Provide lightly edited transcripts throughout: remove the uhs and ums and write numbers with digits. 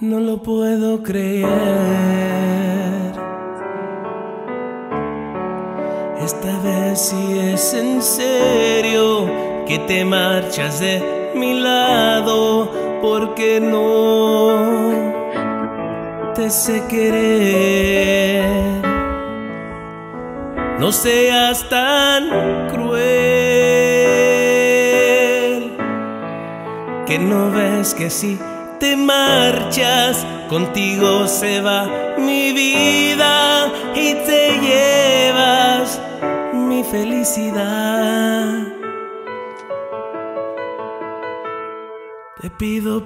No lo puedo creer. Esta vez sí es en serio que te marchas de mi lado, porque no te sé querer. No seas tan cruel, que no ves que si te marchas, contigo se va mi vida y te llevas mi felicidad. Te pido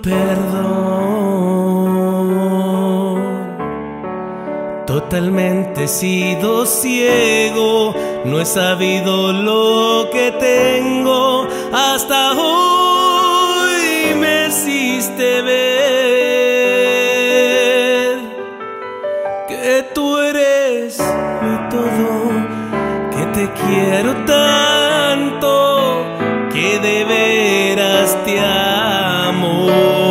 perdón, totalmente he sido ciego, no he sabido lo que tengo. Hasta hoy me hiciste ver que tú eres mi todo, que te quiero tanto, que de veras te amo.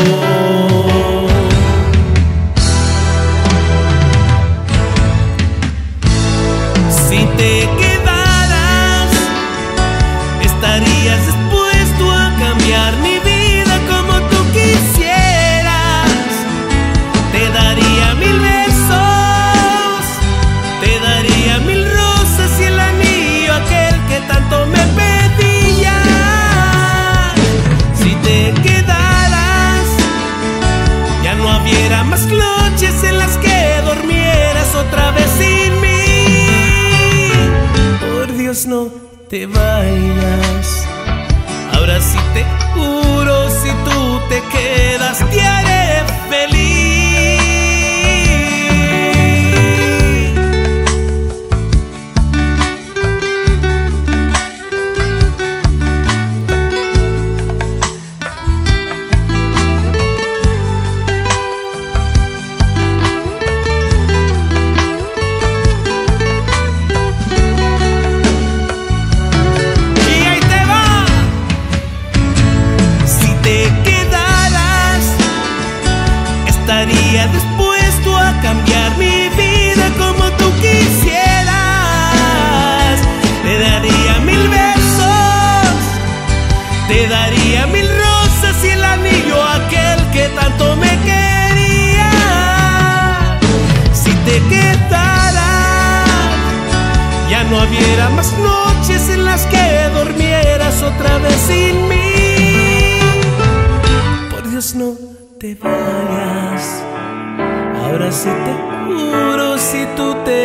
Si te quedaras, estarías dispuesto a cambiar mi vida como tú quisieras. Te daría 1000 besos, te daría 1000 rosas y el anillo aquel que tanto me pedías. Si te quedaras, ya no hubiera más noches en las que dormieras otra vez sin mí. Por Dios, no te vayas. Ahora sí te juro, si tú te quedas, te haré feliz. Estaría dispuesto a cambiar mi vida como tú quisieras. Te daría 1000 besos, te daría 1000 rosas y el anillo aquel que tanto me quería. Si te quedaras, ya no hubiera más noches en las que dormieras otra vez sin mí. Por Dios, no te vayas. Ahora sí te juro, si tú te